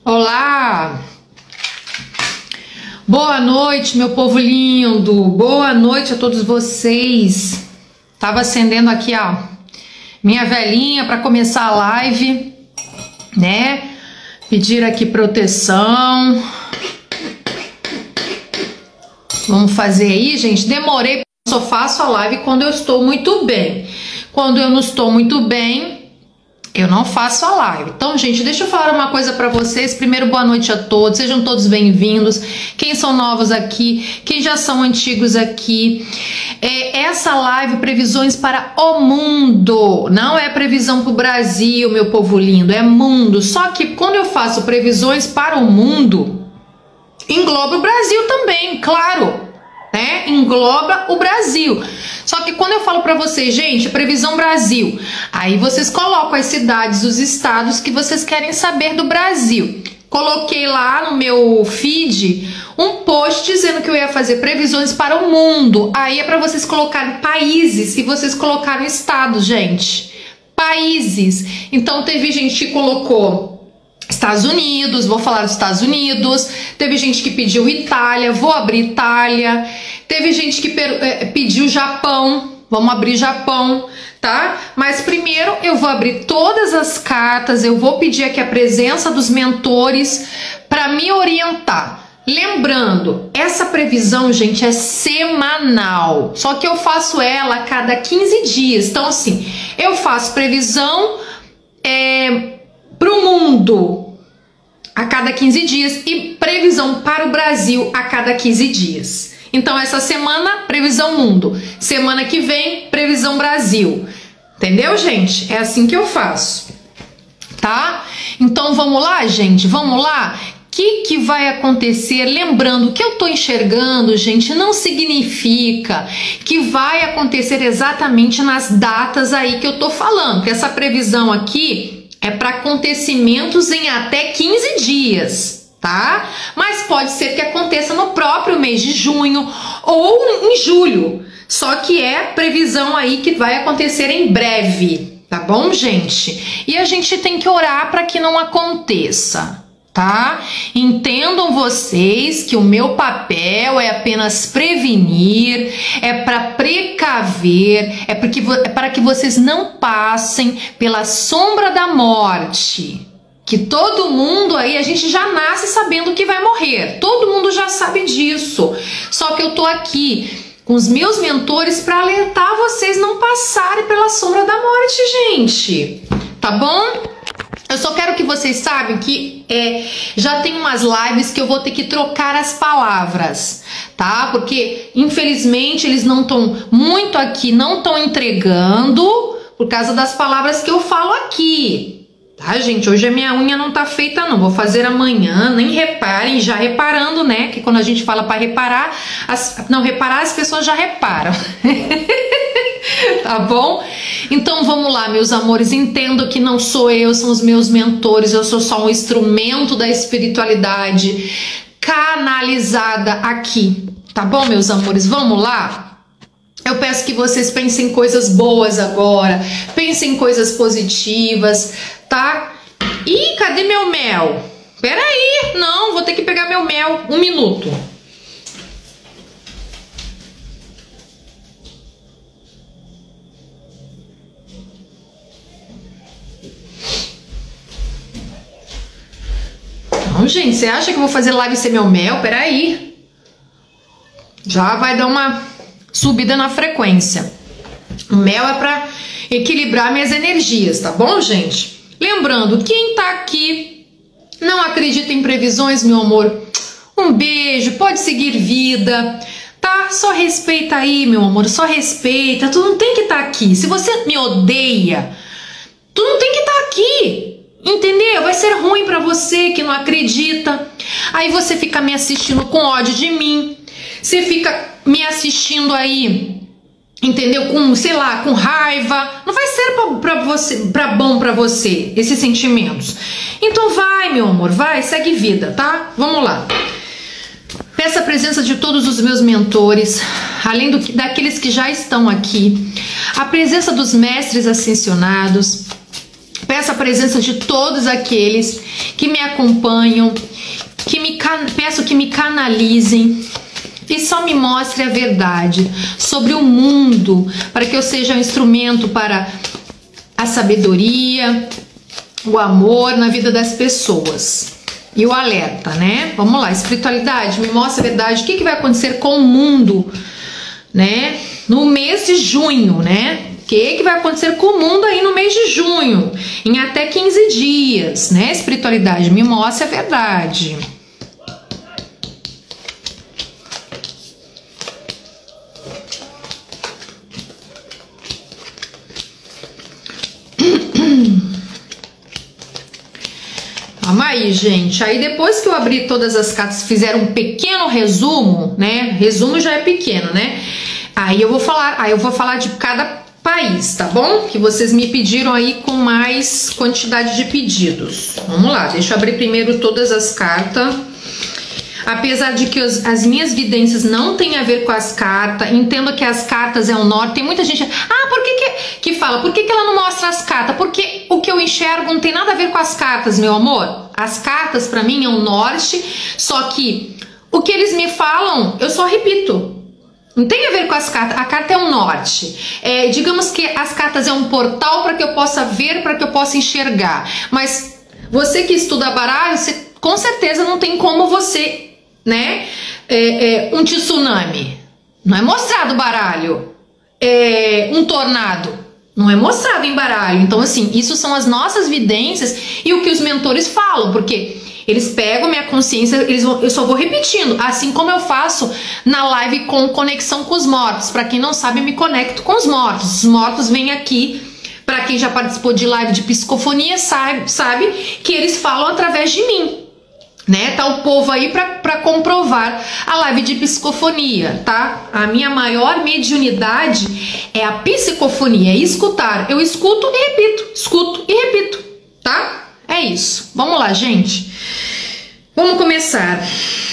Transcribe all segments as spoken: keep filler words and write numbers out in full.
Olá! Boa noite, meu povo lindo! Boa noite a todos vocês! Tava acendendo aqui, ó, minha velinha para começar a live, né? Pedir aqui proteção. Vamos fazer aí, gente. Demorei, só faço a live quando eu estou muito bem. Quando eu não estou muito bem, eu não faço a live. Então, gente, deixa eu falar uma coisa pra vocês. Primeiro, boa noite a todos. Sejam todos bem-vindos. Quem são novos aqui, quem já são antigos aqui. É, essa live, previsões para o mundo. Não é previsão pro Brasil, meu povo lindo. É mundo. Só que quando eu faço previsões para o mundo, engloba o Brasil também, claro. Né? Engloba o Brasil. Só que quando eu falo pra vocês, gente, previsão Brasil, aí vocês colocam as cidades, os estados que vocês querem saber do Brasil. Coloquei lá no meu feed um post dizendo que eu ia fazer previsões para o mundo. Aí é pra vocês colocarem países e vocês colocaram estados, gente. Países. Então teve gente que colocou Estados Unidos, vou falar dos Estados Unidos. Teve gente que pediu Itália, vou abrir Itália. Teve gente que é, pediu Japão, vamos abrir Japão, tá? Mas primeiro eu vou abrir todas as cartas, eu vou pedir aqui a presença dos mentores para me orientar. Lembrando, essa previsão, gente, é semanal, só que eu faço ela a cada quinze dias. Então assim, eu faço previsão é, para o mundo a cada quinze dias e previsão para o Brasil a cada quinze dias. Então essa semana, previsão mundo. Semana que vem, previsão Brasil. Entendeu, gente? É assim que eu faço, tá? Então vamos lá, gente? Vamos lá? O que que vai acontecer? Lembrando que eu tô enxergando, gente, não significa que vai acontecer exatamente nas datas aí que eu tô falando. Que essa previsão aqui é para acontecimentos em até quinze dias, tá? Mas pode ser que aconteça no próprio mês de junho ou em julho. Só que é previsão aí que vai acontecer em breve, tá bom, gente? E a gente tem que orar para que não aconteça, tá? Entendam vocês que o meu papel é apenas prevenir, é para precaver, é, porque, é para que vocês não passem pela sombra da morte. Que todo mundo aí, a gente já nasce sabendo que vai morrer, todo mundo já sabe disso. Só que eu tô aqui com os meus mentores para alertar vocês não passarem pela sombra da morte, gente. Tá bom? Eu só quero que vocês saibam que é, já tem umas lives que eu vou ter que trocar as palavras, tá? Porque infelizmente eles não estão muito aqui, não estão entregando por causa das palavras que eu falo aqui, tá, gente? Hoje a minha unha não tá feita não, vou fazer amanhã, nem reparem, já reparando, né? Que quando a gente fala para reparar, as, não reparar, as pessoas já reparam. Tá bom? Então vamos lá, meus amores, entendo que não sou eu, são os meus mentores, eu sou só um instrumento da espiritualidade canalizada aqui, tá bom, meus amores? Vamos lá? Eu peço que vocês pensem em coisas boas agora, pensem em coisas positivas, tá? Ih, cadê meu mel? Peraí, não, vou ter que pegar meu mel, um minuto. Não, gente, você acha que eu vou fazer live sem meu mel? Peraí. Já vai dar uma subida na frequência. O mel é pra equilibrar minhas energias, tá bom, gente? Lembrando, quem tá aqui não acredita em previsões, meu amor, um beijo, pode seguir vida, tá? Só respeita aí, meu amor, só respeita. Tu não tem que estar aqui. Se você me odeia, tu não tem que estar aqui. Entendeu? Vai ser ruim pra você que não acredita. Aí você fica me assistindo com ódio de mim. Você fica me assistindo aí, entendeu? Com, sei lá, com raiva. Não vai ser pra, pra você, pra bom pra você, esses sentimentos. Então vai, meu amor, vai, segue vida, tá? Vamos lá. Peço a presença de todos os meus mentores, além do, daqueles que já estão aqui. A presença dos mestres ascensionados. Peço a presença de todos aqueles que me acompanham, que me can... peço que me canalizem e só me mostre a verdade sobre o mundo, para que eu seja um instrumento para a sabedoria, o amor na vida das pessoas. E o alerta, né? Vamos lá, espiritualidade, me mostra a verdade. O que, que vai acontecer com o mundo, né? No mês de junho, né? O que, que vai acontecer com o mundo aí no mês de junho? Em até quinze dias, né? Espiritualidade, me mostra a verdade. Calma aí, gente. Aí depois que eu abri todas as cartas, fizeram um pequeno resumo, né? Resumo já é pequeno, né? Aí eu vou falar, aí eu vou falar de cada país, tá bom? Que vocês me pediram aí com mais quantidade de pedidos. Vamos lá, deixa eu abrir primeiro todas as cartas. Apesar de que as, as minhas vidências não tem a ver com as cartas, entendo que as cartas é o norte. Tem muita gente, ah, por que que, que fala, por que que ela não mostra as cartas? Porque o que eu enxergo não tem nada a ver com as cartas, meu amor. As cartas pra mim é o norte, só que o que eles me falam, eu só repito. Não tem a ver com as cartas, a carta é um norte. É, digamos que as cartas é um portal para que eu possa ver, para que eu possa enxergar. Mas você que estuda baralho, você, com certeza não tem como você, né? É, é, um tsunami, não é mostrado baralho. É, um tornado, não é mostrado em baralho. Então, assim, isso são as nossas vidências e o que os mentores falam, porque eles pegam minha consciência, eles vão, eu só vou repetindo, assim como eu faço na live com Conexão com os Mortos. Para quem não sabe, eu me conecto com os mortos. Os mortos vêm aqui, para quem já participou de live de psicofonia, sabe, sabe que eles falam através de mim. Né? Tá o povo aí para comprovar a live de psicofonia, tá? A minha maior mediunidade é a psicofonia, é escutar. Eu escuto e repito, escuto e repito, tá? É isso. Vamos lá, gente. Vamos começar.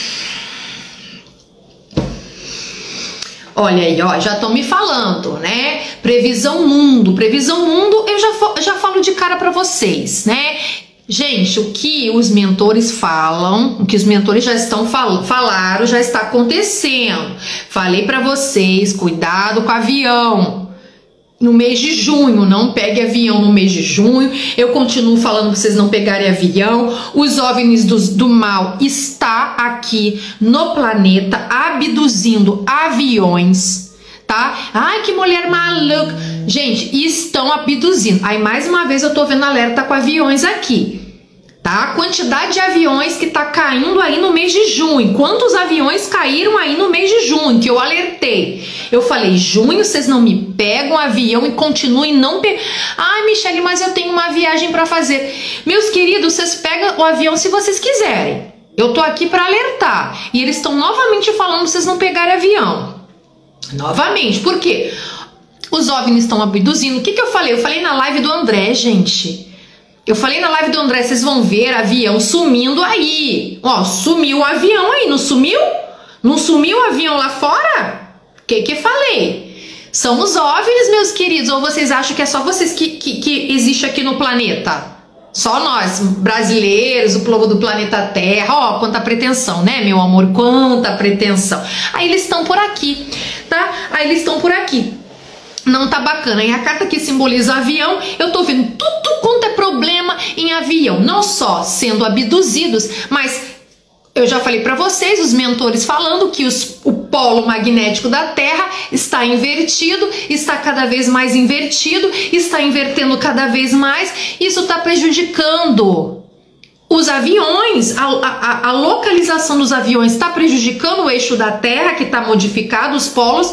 Olha aí, ó, já estão me falando, né? Previsão mundo, previsão mundo, eu já, já falo de cara para vocês, né? Gente, o que os mentores falam, o que os mentores já estão fal falaram, já está acontecendo. Falei para vocês, cuidado com o avião. No mês de junho, não pegue avião no mês de junho. Eu continuo falando para vocês não pegarem avião. Os OVNIs do, do mal está aqui no planeta abduzindo aviões, tá? Ai, que mulher maluca. Gente, estão abduzindo. Aí, mais uma vez, eu tô vendo alerta com aviões aqui, tá? A quantidade de aviões que tá caindo aí no mês de junho. Quantos aviões caíram aí no mês de junho? Que eu alertei. Eu falei, junho, vocês não me pegam avião e continuem não pe... Ai, Michele, mas eu tenho uma viagem para fazer. Meus queridos, vocês pegam o avião se vocês quiserem. Eu tô aqui para alertar. E eles estão novamente falando pra vocês não pegarem avião. Novamente, por quê? Os OVNIs estão abduzindo. O que que eu falei? Eu falei na live do André, gente. Eu falei na live do André, vocês vão ver avião sumindo aí. Ó, sumiu o avião aí, não sumiu? Não sumiu o avião lá fora? O que que falei? São os OVNIs, meus queridos. Ou vocês acham que é só vocês que, que, que existe aqui no planeta? Só nós, brasileiros, o povo do planeta Terra. Ó, quanta pretensão, né, meu amor? Quanta pretensão. Aí eles estão por aqui, tá? Aí eles estão por aqui. Não tá bacana. E a carta que simboliza avião, eu tô vendo tudo quanto é problema em avião. Não só sendo abduzidos, mas eu já falei para vocês, os mentores falando que os, o polo magnético da Terra está invertido, está cada vez mais invertido, está invertendo cada vez mais. Isso está prejudicando os aviões, a, a, a localização dos aviões está prejudicando o eixo da Terra, que está modificado, os polos.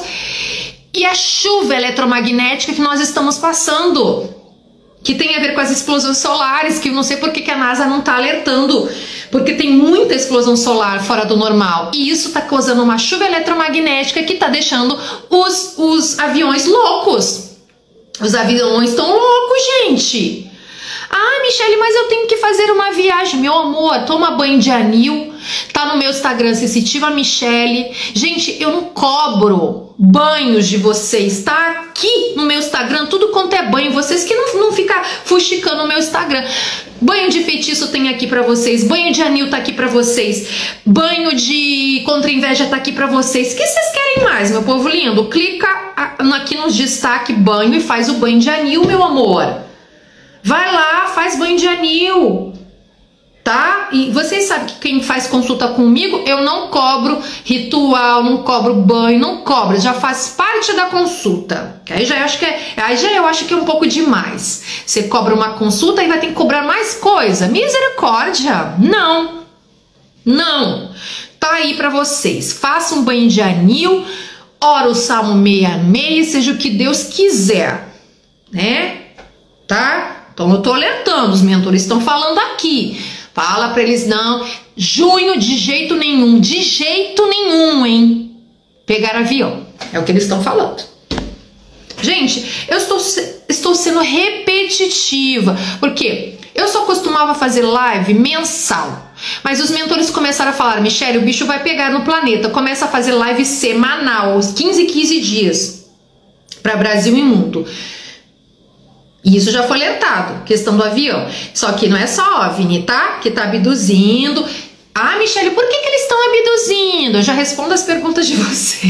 E a chuva eletromagnética que nós estamos passando, que tem a ver com as explosões solares, que eu não sei por que, que a NASA não está alertando, porque tem muita explosão solar fora do normal. E isso está causando uma chuva eletromagnética que está deixando os, os aviões loucos. Os aviões estão loucos, gente. Ah, Michele, mas eu tenho que fazer uma viagem. Meu amor, toma banho de anil. Tá no meu Instagram, Sensitiva Michele. Gente, eu não cobro banhos de vocês. Tá aqui no meu Instagram, tudo quanto é banho. Vocês que não, não ficam fuxicando no meu Instagram. Banho de feitiço tem aqui pra vocês. Banho de anil tá aqui pra vocês. Banho de contra inveja tá aqui pra vocês. O que vocês querem mais, meu povo lindo? Clica aqui nos destaque banho e faz o banho de anil, meu amor. Vai lá, faz banho de anil, tá? E vocês sabem que quem faz consulta comigo, eu não cobro ritual, não cobro banho, não cobro, já faz parte da consulta. Aí já eu acho que é, aí já eu acho que é um pouco demais. Você cobra uma consulta e vai ter que cobrar mais coisa. Misericórdia, não, não. Tá aí pra vocês. Faça um banho de anil, ora o Salmo sessenta e seis, seja o que Deus quiser, né? Tá? Então eu tô alertando, os mentores estão falando aqui. Fala pra eles não. Junho de jeito nenhum, de jeito nenhum, hein? Pegar avião. É o que eles estão falando. Gente, eu estou, estou sendo repetitiva. Porque eu só costumava fazer live mensal. Mas os mentores começaram a falar, Michele, o bicho vai pegar no planeta. Começa a fazer live semanal, quinze, quinze dias. Para Brasil e mundo. E isso já foi alertado, questão do avião. Só que não é só OVNI, tá? Que tá abduzindo. Ah, Michele, por que que eles estão abduzindo? Eu já respondo as perguntas de você.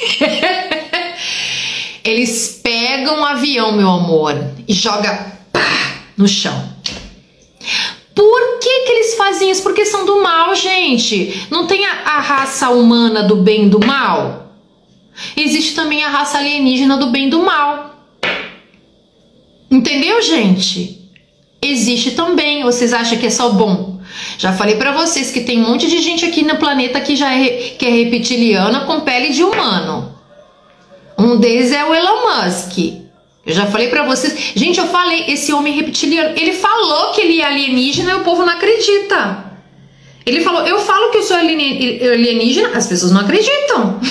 Eles pegam um avião, meu amor, e jogam pá, no chão. Por que que eles fazem isso? Porque são do mal, gente. Não tem a, a raça humana do bem e do mal? Existe também a raça alienígena do bem e do mal. Entendeu, gente? Existe também. Vocês acham que é só bom? Já falei pra vocês que tem um monte de gente aqui no planeta que já é, que é reptiliana com pele de humano. Um deles é o Elon Musk. Eu já falei pra vocês. Gente, eu falei, esse homem reptiliano, ele falou que ele é alienígena e o povo não acredita. Ele falou, eu falo que eu sou alienígena, as pessoas não acreditam.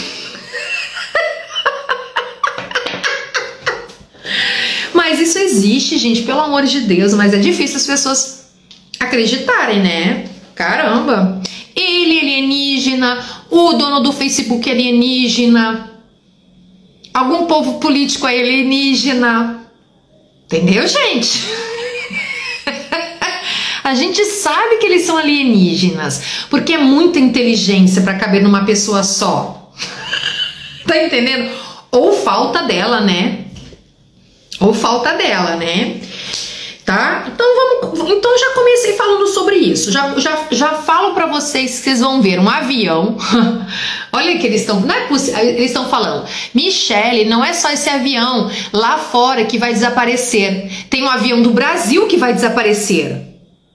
Mas isso existe, gente, pelo amor de Deus. Mas é difícil as pessoas acreditarem, né? Caramba. Ele alienígena, o dono do Facebook alienígena, algum povo político é alienígena. Entendeu, gente? A gente sabe que eles são alienígenas, porque é muita inteligência para caber numa pessoa só. Tá entendendo? Ou falta dela, né? Ou falta dela, né? Tá? Então vamos. Então já comecei falando sobre isso. Já, já, já falo pra vocês que vocês vão ver um avião. Olha que eles estão. Não é possível. Eles estão falando, Michele, não é só esse avião lá fora que vai desaparecer. Tem um avião do Brasil que vai desaparecer.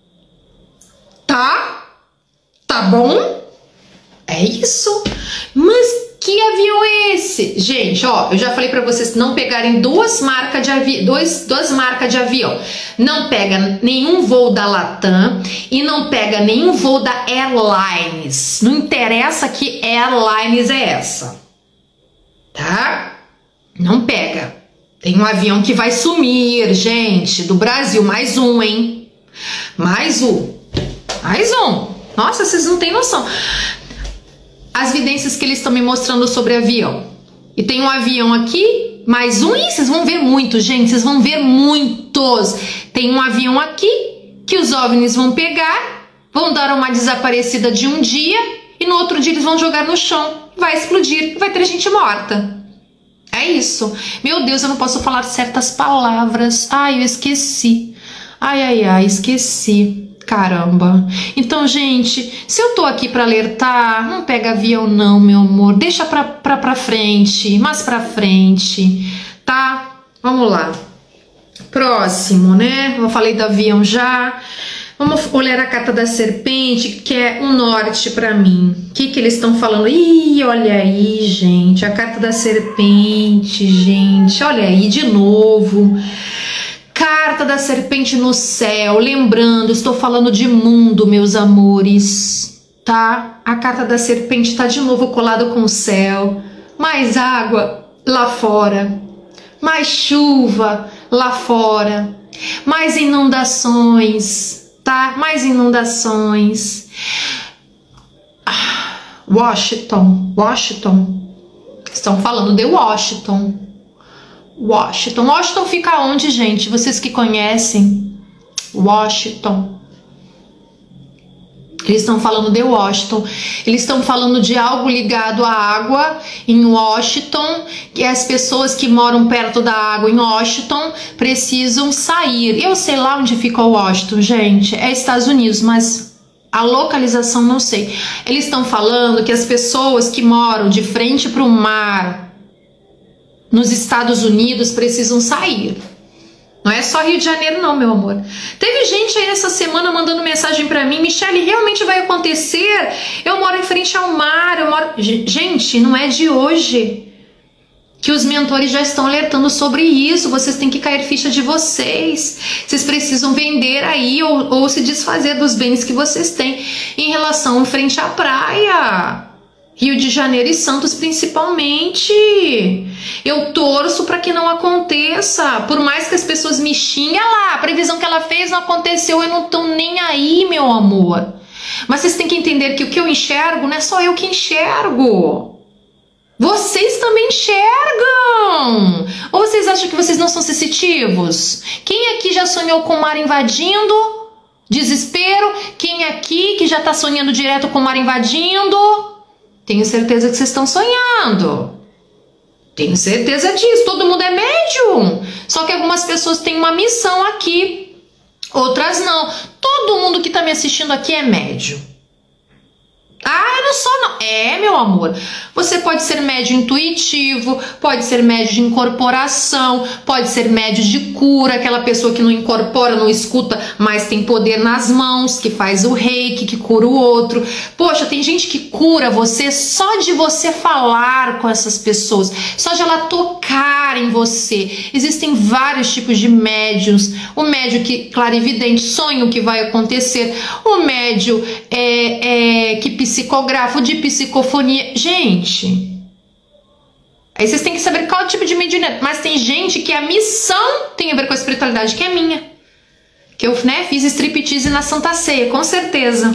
Tá? Tá bom? É isso. Mas que avião é esse? Gente, ó, eu já falei pra vocês não pegarem duas marcas de avião, dois, duas marcas de avião. Não pega nenhum voo da Latam e não pega nenhum voo da Airlines. Não interessa que Airlines é essa. Tá? Não pega. Tem um avião que vai sumir, gente, do Brasil. Mais um, hein? Mais um. Mais um. Nossa, vocês não têm noção. As evidências que eles estão me mostrando sobre avião. E tem um avião aqui, mais um, e vocês vão ver muitos, gente, vocês vão ver muitos. Tem um avião aqui, que os OVNIs vão pegar, vão dar uma desaparecida de um dia, e no outro dia eles vão jogar no chão, vai explodir, vai ter gente morta. É isso. Meu Deus, eu não posso falar certas palavras. Ai, eu esqueci. Ai, ai, ai, esqueci. Caramba. Então, gente, se eu tô aqui pra alertar, não pega avião não, meu amor. Deixa pra, pra, pra frente, mais pra frente, tá? Vamos lá. Próximo, né? Eu falei do avião já. Vamos olhar a carta da serpente, que é um norte pra mim. O que que eles estão falando? Ih, olha aí, gente. A carta da serpente, gente. Olha aí, de novo. Carta da serpente no céu, lembrando, estou falando de mundo, meus amores, tá? A carta da serpente tá de novo colada com o céu, mais água lá fora, mais chuva lá fora. Mais inundações, tá? Mais inundações. Washington, Washington. Estão falando de Washington. Washington. Washington fica onde, gente? Vocês que conhecem Washington. Eles estão falando de Washington. Eles estão falando de algo ligado à água em Washington, que as pessoas que moram perto da água em Washington precisam sair. Eu sei lá onde fica Washington, gente. É Estados Unidos, mas a localização não sei. Eles estão falando que as pessoas que moram de frente para o mar nos Estados Unidos precisam sair. Não é só Rio de Janeiro não, meu amor. Teve gente aí essa semana mandando mensagem pra mim: Michele, realmente vai acontecer? Eu moro em frente ao mar, eu moro... Gente, não é de hoje que os mentores já estão alertando sobre isso. Vocês têm que cair ficha de vocês. Vocês precisam vender aí ou, ou se desfazer dos bens que vocês têm em relação em frente à praia. Rio de Janeiro e Santos principalmente. Eu torço para que não aconteça. Por mais que as pessoas me xinguem, lá, a previsão que ela fez não aconteceu, eu não tô nem aí, meu amor. Mas vocês têm que entender que o que eu enxergo não é só eu que enxergo. Vocês também enxergam. Ou vocês acham que vocês não são sensitivos? Quem aqui já sonhou com o mar invadindo? Desespero? Quem aqui que já tá sonhando direto com o mar invadindo? Tenho certeza que vocês estão sonhando. Tenho certeza disso. Todo mundo é médium. Só que algumas pessoas têm uma missão aqui, outras não. Todo mundo que está me assistindo aqui é médium. Ah, eu não sou não. É, meu amor. Você pode ser médio intuitivo, pode ser médio de incorporação, pode ser médio de cura, aquela pessoa que não incorpora, não escuta, mas tem poder nas mãos, que faz o reiki, que cura o outro. Poxa, tem gente que cura você só de você falar com essas pessoas, só de ela tocar em você. Existem vários tipos de médios. O médio que clarividente, sonha o que vai acontecer. O médio é, é, que psicografa, o de psicofonia. Gente, aí vocês têm que saber qual tipo de mediunidade. Mas tem gente que a missão tem a ver com a espiritualidade, que é minha. Que eu, né, fiz striptease na Santa Ceia, com certeza.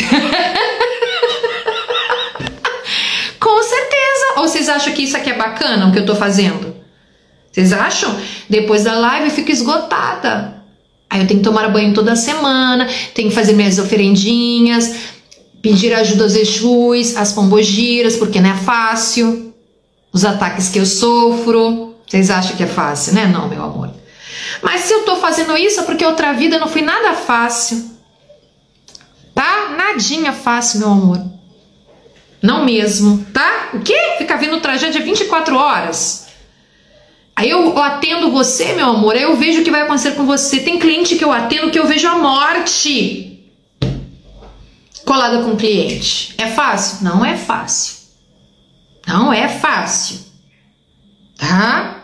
Com certeza. Ou vocês acham que isso aqui é bacana, o que eu tô fazendo? Vocês acham? Depois da live eu fico esgotada. Aí eu tenho que tomar banho toda semana, tenho que fazer minhas oferendinhas, pedir ajuda aos Exus, às pombogiras, porque não é fácil. Os ataques que eu sofro. Vocês acham que é fácil, né? Não, meu amor. Mas se eu tô fazendo isso é porque outra vida não foi nada fácil. Tá? Nadinha fácil, meu amor. Não mesmo, tá? O quê? Ficar vendo tragédia vinte e quatro horas? Aí eu atendo você, meu amor, aí eu vejo o que vai acontecer com você. Tem cliente que eu atendo que eu vejo a morte colada com o cliente. É fácil? Não é fácil. Não é fácil. Tá?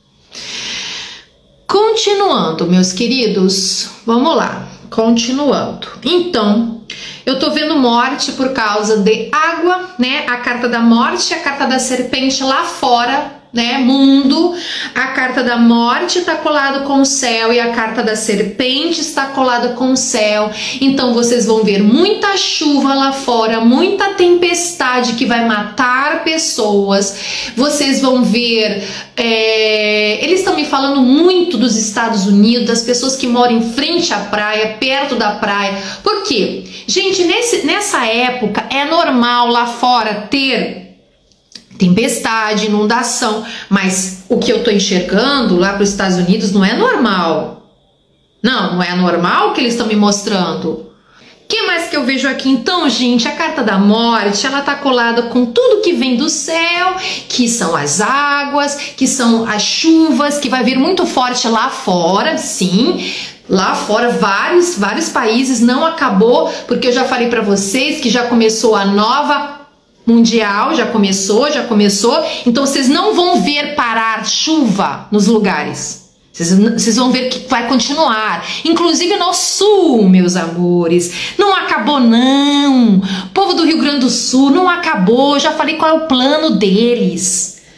Continuando, meus queridos. Vamos lá. Continuando. Então, eu tô vendo morte por causa de água, né? A carta da morte, a carta da serpente lá fora, né, mundo. A carta da morte está colada com o céu e a carta da serpente está colada com o céu. Então vocês vão ver muita chuva lá fora, muita tempestade que vai matar pessoas. Vocês vão ver, é, eles estão me falando muito dos Estados Unidos, das pessoas que moram em frente à praia, perto da praia. Por quê? Gente, nesse, nessa época é normal lá fora ter tempestade, inundação, mas o que eu tô enxergando lá para os Estados Unidos não é normal. Não, não é normal o que eles estão me mostrando. O que mais que eu vejo aqui? Então, gente, a carta da morte, ela tá colada com tudo que vem do céu, que são as águas, que são as chuvas, que vai vir muito forte lá fora, sim. Lá fora, vários, vários países, não acabou, porque eu já falei para vocês que já começou a nova mundial, já começou, já começou. Então vocês não vão ver parar chuva nos lugares. Vocês, vocês vão ver que vai continuar. Inclusive no sul, meus amores. Não acabou, não. O povo do Rio Grande do Sul não acabou. Já falei qual é o plano deles.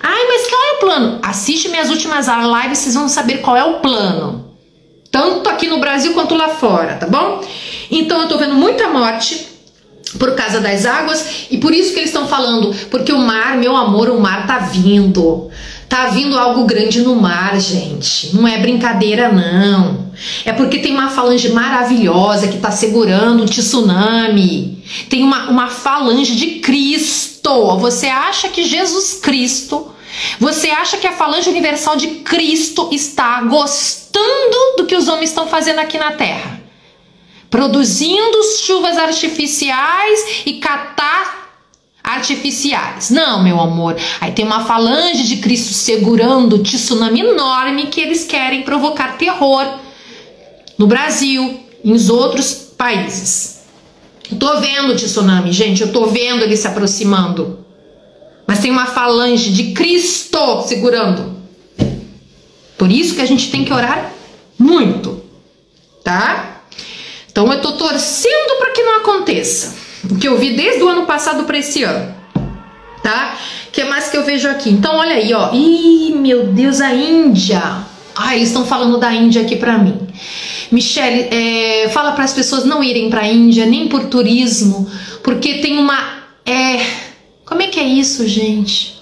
Ai, mas qual é o plano? Assiste minhas últimas lives, vocês vão saber qual é o plano. Tanto aqui no Brasil quanto lá fora, tá bom? Então eu tô vendo muita morte por causa das águas, e por isso que eles estão falando, porque o mar, meu amor, o mar tá vindo. Tá vindo algo grande no mar, gente. Não é brincadeira, não. É porque tem uma falange maravilhosa que tá segurando um tsunami. Tem uma, uma falange de Cristo. Você acha que Jesus Cristo, você acha que a falange universal de Cristo está gostando do que os homens estão fazendo aqui na Terra? Produzindo chuvas artificiais e catar artificiais. Não, meu amor. Aí tem uma falange de Cristo segurando o tsunami enorme que eles querem provocar terror no Brasil e nos outros países. Eu tô vendo o tsunami, gente. Eu tô vendo ele se aproximando. Mas tem uma falange de Cristo segurando. Por isso que a gente tem que orar muito, tá? Então eu tô torcendo para que não aconteça. O que eu vi desde o ano passado para esse ano, tá? O que mais que eu vejo aqui? Então olha aí, ó. Ih, meu Deus, a Índia. Ah, eles estão falando da Índia aqui para mim. Michele, é, fala para as pessoas não irem para a Índia, nem por turismo, porque tem uma... É, como é que é isso, gente?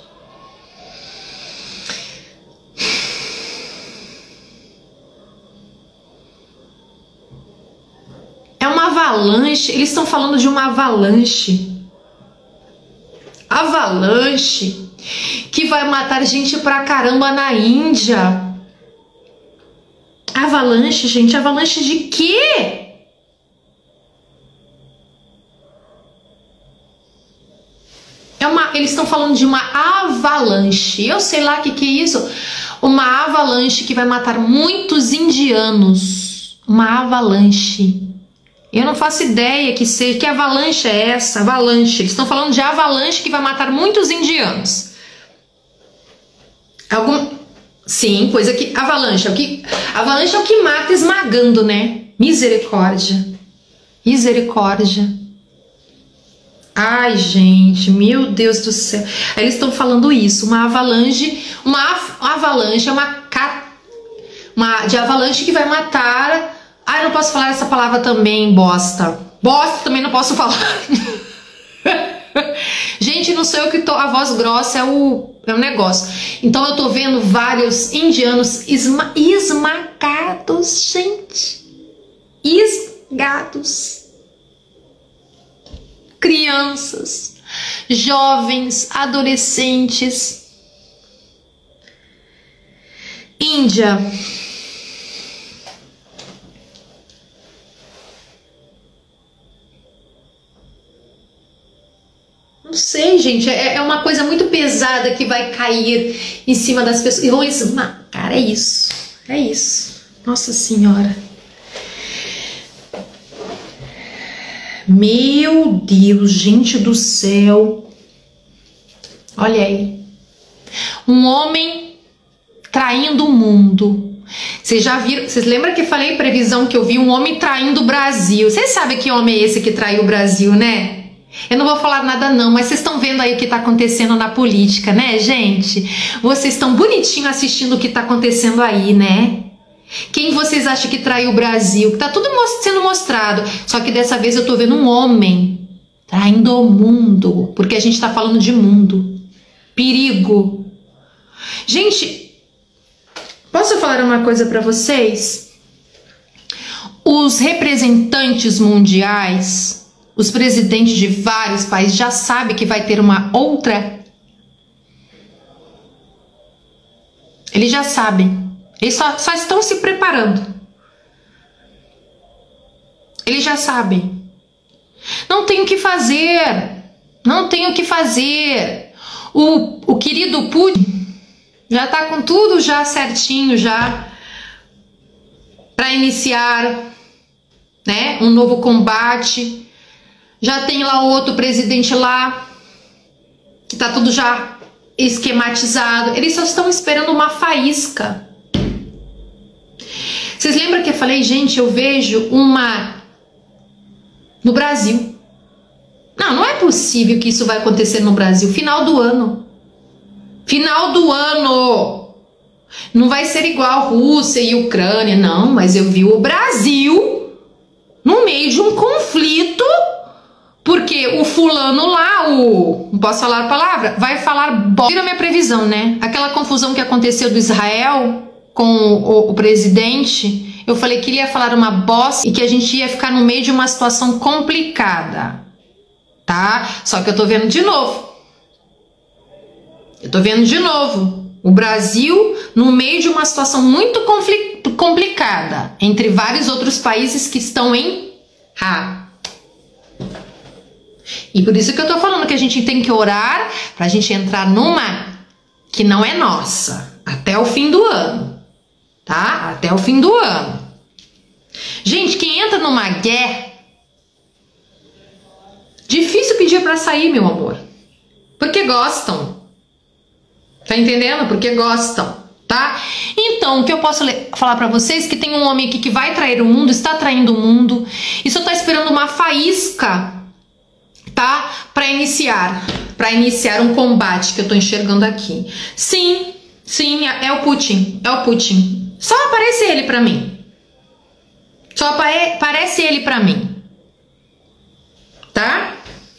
É uma avalanche, eles estão falando de uma avalanche. Avalanche que vai matar gente pra caramba na Índia. Avalanche, gente, avalanche de quê? É uma, eles estão falando de uma avalanche. Eu sei lá o que, que é isso. Uma avalanche que vai matar muitos indianos. Uma avalanche. Eu não faço ideia que seja, que avalanche é essa, avalanche. Eles estão falando de avalanche que vai matar muitos indianos. Algum, sim, coisa que avalanche é o que, avalanche é o que mata esmagando, né? Misericórdia, misericórdia. Ai, gente, meu Deus do céu. Aí eles estão falando isso, uma avalanche, uma, uma avalanche é uma, uma de avalanche que vai matar. Ai, não posso falar essa palavra também, bosta. Bosta também não posso falar. Gente, não sou eu que tô... A voz grossa é o, é o negócio. Então eu tô vendo vários indianos esma, esmagados, gente. Esmagados. Crianças, jovens, adolescentes. Índia... Não sei, gente, é, é uma coisa muito pesada que vai cair em cima das pessoas e vão esmagar, é isso, é isso, Nossa Senhora. Meu Deus, gente do céu, olha aí, um homem traindo o mundo. Vocês já viram, vocês lembram que eu falei previsão que eu vi um homem traindo o Brasil? Vocês sabem que homem é esse que traiu o Brasil, né? Eu não vou falar nada não, mas vocês estão vendo aí o que está acontecendo na política, né, gente? Vocês estão bonitinho assistindo o que está acontecendo aí, né? Quem vocês acham que traiu o Brasil? Que tá tudo sendo mostrado, só que dessa vez eu tô vendo um homem traindo o mundo, porque a gente tá falando de mundo. Perigo. Gente, posso falar uma coisa para vocês? Os representantes mundiais, os presidentes de vários países já sabem que vai ter uma outra. Eles já sabem. Eles só, só estão se preparando. Eles já sabem. Não tem o que fazer. Não tem o que fazer. O, o querido Putin já está com tudo já certinho já para iniciar, né, um novo combate. Já tem lá outro presidente lá, que tá tudo já esquematizado. Eles só estão esperando uma faísca. Vocês lembram que eu falei, gente, eu vejo uma no Brasil. Não, não é possível que isso vai acontecer no Brasil. Final do ano. Final do ano. Não vai ser igual Rússia e Ucrânia, não, mas eu vi o Brasil no meio de um conflito, porque o fulano lá, o... não posso falar a palavra, vai falar bosta. Vira minha previsão, né? Aquela confusão que aconteceu do Israel com o, o presidente, eu falei que ele ia falar uma bosta e que a gente ia ficar no meio de uma situação complicada, tá? Só que eu tô vendo de novo. Eu tô vendo de novo. O Brasil no meio de uma situação muito complicada entre vários outros países que estão em ra. E por isso que eu tô falando que a gente tem que orar pra gente entrar numa que não é nossa até o fim do ano, tá? Até o fim do ano. Gente, quem entra numa guerra, difícil pedir pra sair, meu amor, porque gostam. Tá entendendo? Porque gostam, tá? Então, o que eu posso falar pra vocês é que tem um homem aqui que vai trair o mundo, está traindo o mundo, e só tá esperando uma faísca, tá? Pra iniciar, pra iniciar um combate que eu tô enxergando aqui. Sim, sim, é o Putin, é o Putin. Só aparece ele pra mim. Só apare aparece ele pra mim. Tá?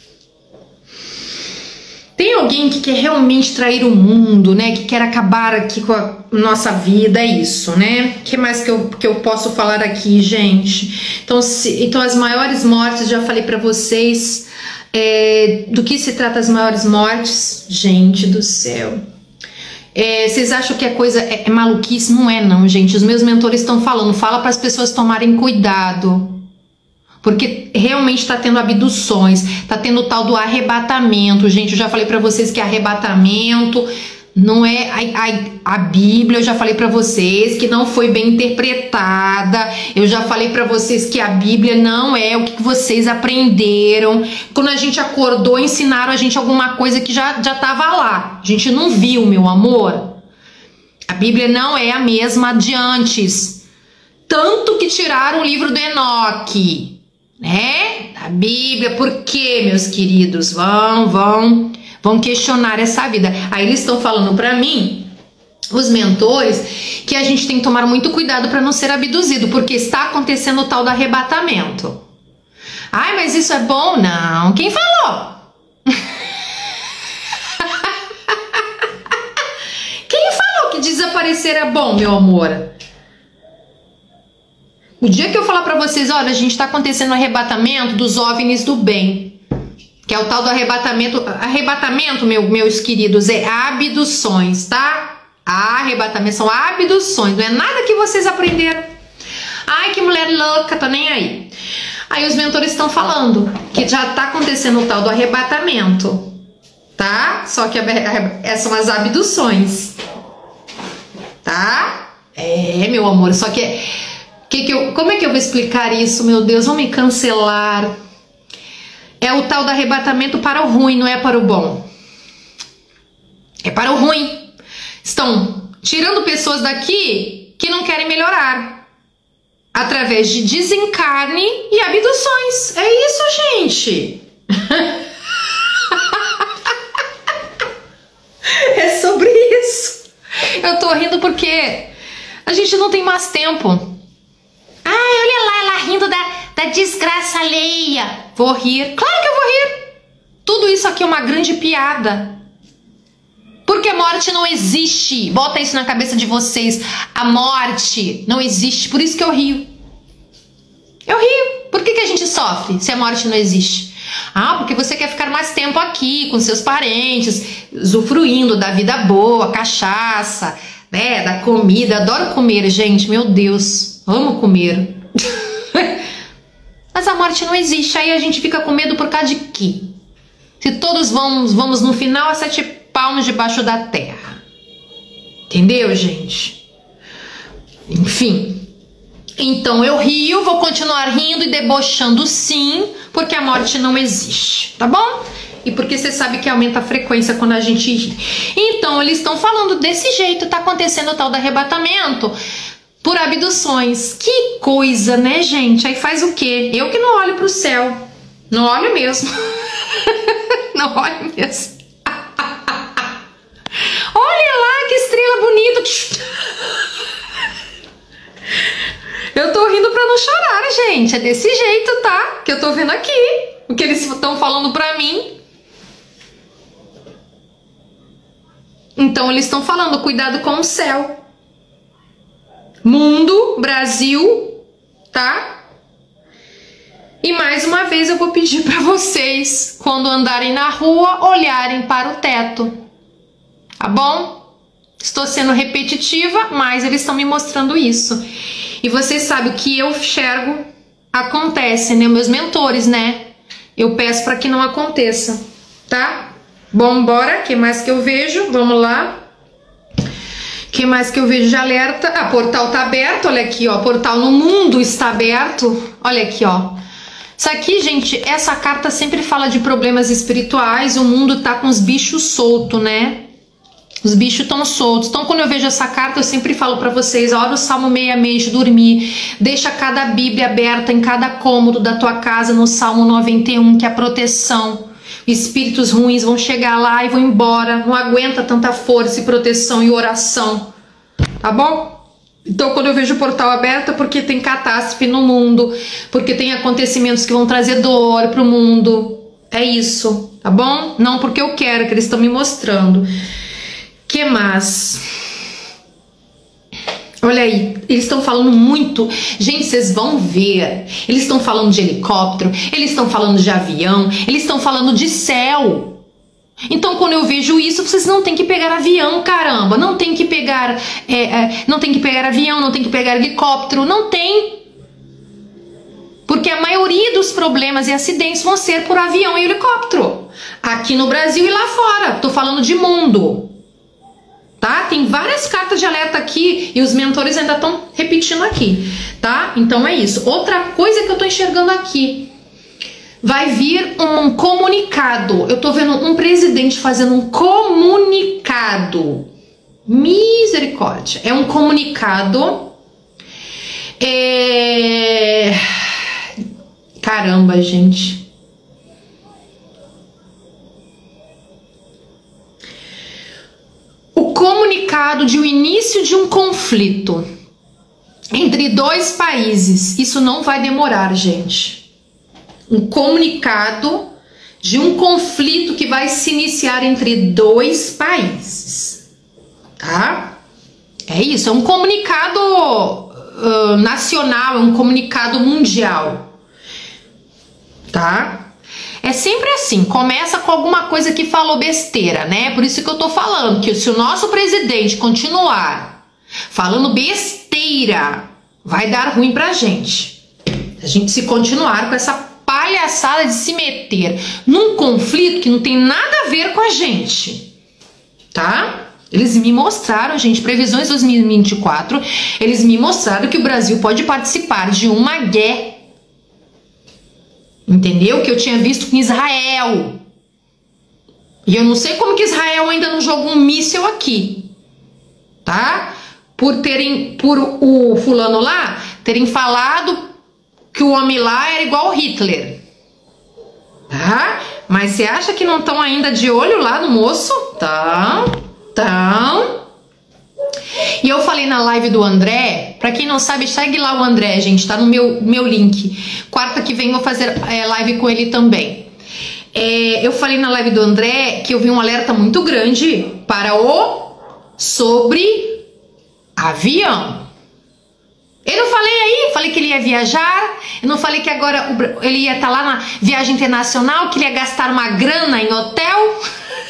Tem alguém que quer realmente trair o mundo, né? Que quer acabar aqui com a nossa vida, é isso, né? O que mais que eu, que eu posso falar aqui, gente? Então, se, então as maiores mortes, já falei pra vocês, é, do que se trata as maiores mortes? Gente do céu. É, vocês acham que a coisa é, é maluquice? Não é não, gente. Os meus mentores estão falando, fala para as pessoas tomarem cuidado. Porque realmente tá tendo abduções, tá tendo o tal do arrebatamento. Gente, eu já falei pra vocês que arrebatamento não é a, a, a Bíblia, eu já falei pra vocês que não foi bem interpretada, eu já falei pra vocês que a Bíblia não é o que vocês aprenderam. Quando a gente acordou, ensinaram a gente alguma coisa que já, já tava lá, a gente não viu, meu amor. A Bíblia não é a mesma de antes, tanto que tiraram o livro do Enoque, né? A Bíblia, por quê, meus queridos? Vão, vão, vão questionar essa vida. Aí eles estão falando pra mim, os mentores, que a gente tem que tomar muito cuidado para não ser abduzido, porque está acontecendo o tal do arrebatamento. Ai, mas isso é bom? Não. Quem falou? Quem falou que desaparecer é bom, meu amor? O dia que eu falar pra vocês, olha, a gente tá acontecendo o arrebatamento dos OVNIs do bem, que é o tal do arrebatamento, arrebatamento, meu, meus queridos, é abduções, tá? Arrebatamento são abduções, não é nada que vocês aprenderam. Ai, que mulher louca, tô nem aí. Aí os mentores estão falando que já tá acontecendo o tal do arrebatamento, tá? Só que a, a, são as abduções, tá? É, meu amor, só que... Que que eu, como é que eu vou explicar isso, meu Deus? Vão me cancelar. É o tal do arrebatamento para o ruim, não é para o bom. É para o ruim. Estão tirando pessoas daqui que não querem melhorar, através de desencarne e abduções. É isso, gente. É sobre isso. Eu tô rindo porque a gente não tem mais tempo. Ai, olha lá, ela rindo da, da desgraça alheia. Vou rir. Claro que eu vou rir. Tudo isso aqui é uma grande piada. Porque a morte não existe. Bota isso na cabeça de vocês. A morte não existe. Por isso que eu rio. Eu rio. Por que que a gente sofre se a morte não existe? Ah, porque você quer ficar mais tempo aqui com seus parentes, usufruindo da vida boa, cachaça, né, da comida. Adoro comer, gente. Meu Deus. Amo comer. Mas a morte não existe. Aí a gente fica com medo por causa de quê? Se todos vamos, vamos no final a sete palmos debaixo da terra. Entendeu, gente? Enfim. Então eu rio, vou continuar rindo e debochando sim, porque a morte não existe, tá bom? E porque você sabe que aumenta a frequência quando a gente ri. Então eles estão falando desse jeito, tá acontecendo o tal do arrebatamento por abduções. Que coisa, né, gente? Aí faz o quê? Eu que não olho pro céu. Não olho mesmo. Não olho mesmo. Olha rindo. Eu tô rindo pra não chorar, gente. É desse jeito, tá? Que eu tô vendo aqui. O que eles estão falando pra mim. Então eles estão falando, cuidado com o céu. Mundo, Brasil, tá? E mais uma vez eu vou pedir pra vocês, quando andarem na rua, olharem para o teto. Tá bom? Estou sendo repetitiva, mas eles estão me mostrando isso. E vocês sabem o que eu enxergo acontece, né? Meus mentores, né? Eu peço para que não aconteça, tá? Bom, bora. O que mais que eu vejo? Vamos lá. O que mais que eu vejo de alerta? Ah, portal tá aberto, olha aqui, ó. Portal no mundo está aberto. Olha aqui, ó. Isso aqui, gente, essa carta sempre fala de problemas espirituais. O mundo tá com os bichos soltos, né? Os bichos estão soltos. Então, quando eu vejo essa carta, eu sempre falo para vocês, ora o Salmo sessenta e seis de dormir. Deixa cada Bíblia aberta em cada cômodo da tua casa, no Salmo noventa e um, que é a proteção. Espíritos ruins vão chegar lá e vão embora. Não aguenta tanta força e proteção e oração. Tá bom? Então, quando eu vejo o portal aberto, é porque tem catástrofe no mundo. Porque tem acontecimentos que vão trazer dor pro mundo. É isso, tá bom? Não porque eu quero, que eles estão me mostrando. Que mais? Olha aí, eles estão falando muito. Gente, vocês vão ver. Eles estão falando de helicóptero, eles estão falando de avião, eles estão falando de céu. Então, quando eu vejo isso, vocês não tem que pegar avião, caramba. Não tem que pegar, é, é, não tem que pegar avião, não tem que pegar helicóptero, não tem. Porque a maioria dos problemas e acidentes vão ser por avião e helicóptero. Aqui no Brasil e lá fora. Tô falando de mundo. Tá? Tem várias cartas de alerta aqui e os mentores ainda estão repetindo aqui, tá? Então é isso. Outra coisa que eu tô enxergando aqui, vai vir um comunicado. Eu tô vendo um presidente fazendo um comunicado. Misericórdia. É um comunicado. É... Caramba, gente. O comunicado de o início de um conflito entre dois países. Isso não vai demorar, gente. Um comunicado de um conflito que vai se iniciar entre dois países, tá? É isso, é um comunicado uh, nacional, é um comunicado mundial, tá? É sempre assim, começa com alguma coisa que falou besteira, né? Por isso que eu tô falando que se o nosso presidente continuar falando besteira, vai dar ruim pra gente. A gente se continuar com essa palhaçada de se meter num conflito que não tem nada a ver com a gente, tá? Eles me mostraram, gente, previsões dois mil e vinte e quatro, eles me mostraram que o Brasil pode participar de uma guerra. Entendeu? Que eu tinha visto com Israel. E eu não sei como que Israel ainda não jogou um míssil aqui. Tá? Por terem, por o fulano lá, terem falado que o homem lá era igual Hitler. Tá? Mas você acha que não estão ainda de olho lá no moço? Tão, tão. E eu falei na live do André, pra quem não sabe, segue lá o André, gente, tá no meu, meu link. Quarta que vem eu vou fazer é, live com ele também. É, eu falei na live do André que eu vi um alerta muito grande para o sobre avião. Eu não falei aí, falei que ele ia viajar, eu não falei que agora ele ia estar lá na viagem internacional, que ele ia gastar uma grana em hotel.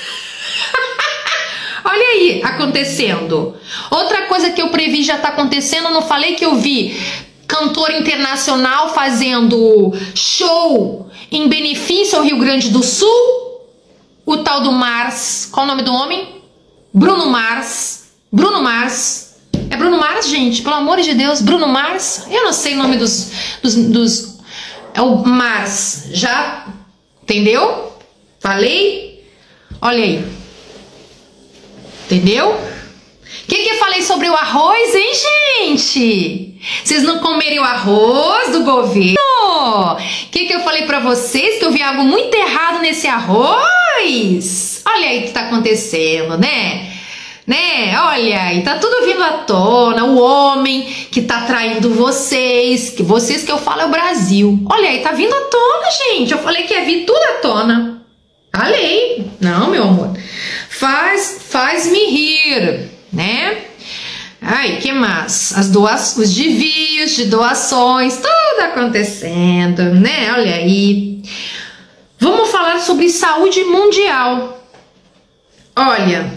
Olha aí, acontecendo. Outra coisa que eu previ já tá acontecendo, eu não falei que eu vi cantor internacional fazendo show em benefício ao Rio Grande do Sul? O tal do Mars, qual o nome do homem? Bruno Mars. Bruno Mars. É Bruno Mars, gente? Pelo amor de Deus, Bruno Mars? Eu não sei o nome dos... dos, dos é o Mars. Já? Entendeu? Falei? Olha aí. Entendeu? O que que eu falei sobre o arroz, hein, gente? Vocês não comerem o arroz do governo? O que que eu falei pra vocês? Que eu vi algo muito errado nesse arroz? Olha aí o que tá acontecendo, né? Né? Olha aí, tá tudo vindo à tona. O homem que tá traindo vocês, que vocês que eu falo é o Brasil. Olha aí, tá vindo à tona, gente. Eu falei que ia vir tudo à tona. Falei. Não, meu amor. Faz, faz-me rir, né? Ai, que mais? As doações, os desvios de doações, tudo acontecendo, né? Olha aí. Vamos falar sobre saúde mundial. Olha.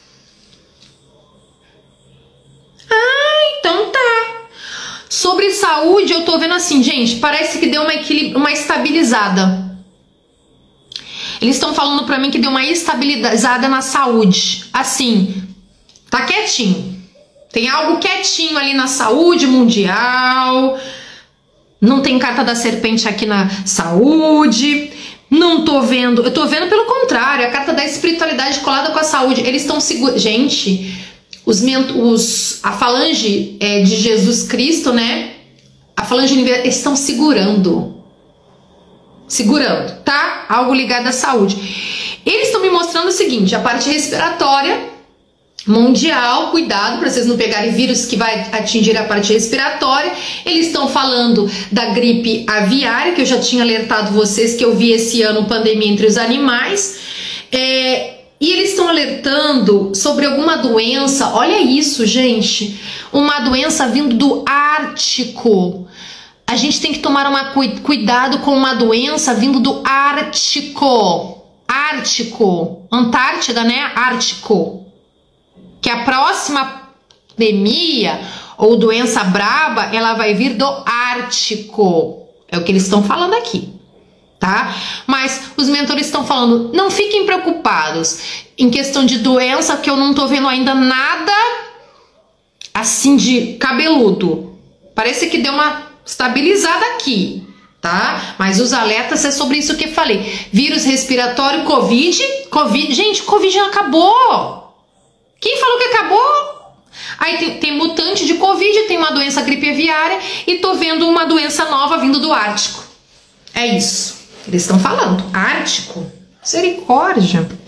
Ah, então tá. Sobre saúde, eu tô vendo assim, gente, parece que deu uma, uma estabilizada. Eles estão falando pra mim que deu uma estabilizada na saúde. Assim, tá quietinho. Tem algo quietinho ali na saúde mundial. Não tem carta da serpente aqui na saúde. Não tô vendo. Eu tô vendo pelo contrário. A carta da espiritualidade colada com a saúde. Eles estão segurando. Gente, os, os, a falange é, de Jesus Cristo, né? A falange universal, eles estão segurando. Segurando, tá? Algo ligado à saúde. Eles estão me mostrando o seguinte: a parte respiratória mundial, cuidado para vocês não pegarem vírus que vai atingir a parte respiratória. Eles estão falando da gripe aviária, que eu já tinha alertado vocês que eu vi esse ano pandemia entre os animais. É, e eles estão alertando sobre alguma doença. Olha isso, gente. Uma doença vindo do Ártico. A gente tem que tomar uma cu cuidado com uma doença vindo do Ártico. Ártico. Antártida, né? Ártico. Que a próxima pandemia ou doença braba, ela vai vir do Ártico. É o que eles estão falando aqui, tá? Mas os mentores estão falando, não fiquem preocupados em questão de doença, que eu não tô vendo ainda nada assim de cabeludo. Parece que deu uma estabilizada aqui, tá? Mas os alertas é sobre isso que eu falei. Vírus respiratório, Covid, Covid, gente, Covid já acabou. Quem falou que acabou? Aí tem, tem mutante de Covid, tem uma doença gripe aviária e tô vendo uma doença nova vindo do Ártico. É isso. Eles estão falando. Ártico? Misericórdia.